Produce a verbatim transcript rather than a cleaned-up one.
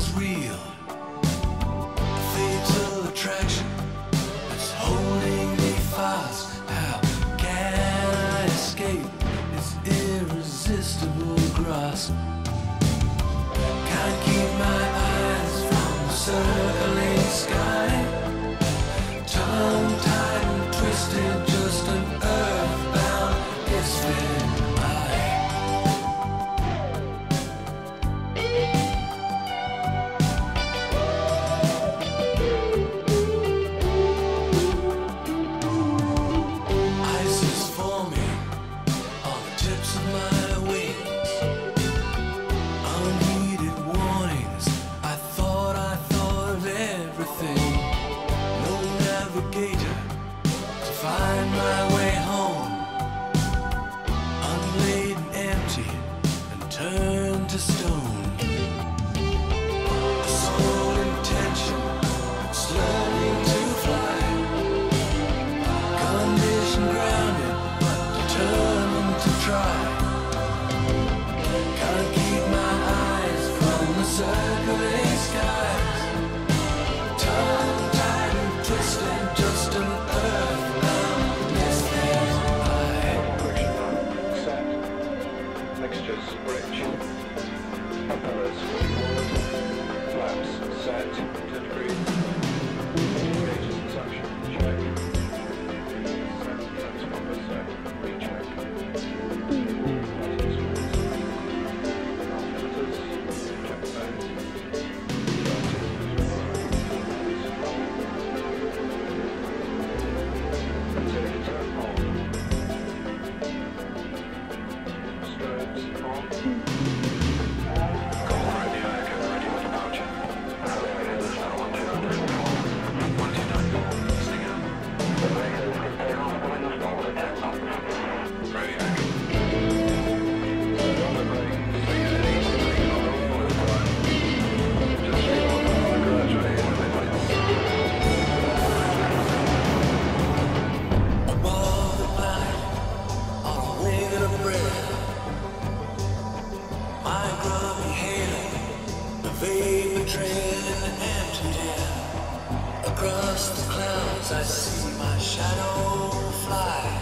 feels real. The fatal attraction is holding me fast. How can I escape its irresistible grasp? Can't keep my eyes from the circling sky. Tongue-tied and twisted, just an earthbound distant eye. Ice is forming on the tips of my wings. Unheeded warnings, I thought I thought of everything. No navigator to find my way home. Unlaid and empty and turned to stone. The sole intention is learning to fly. Condition grounded but determined to try. Can't keep my eyes from the circling skies. Tongue-tied and twisted, just an earthbound distant eye. Set. Mixtures bridge. Propellers fully forward. Flaps set. ten degrees. Gauges and suction. Check. Set. Transponder set. Recheck. Filters. Check those. Indicator on. Strobes on. Call radio echo ready for departure. one two nine four, listening out. Radio echo. On the brake, please release the brake on the forward line. Just reload on the gradually in the middle. Above the planet, on a wing of breath, my grubby halo, the vapor trail in the empty air. Across the clouds I see my shadow fly.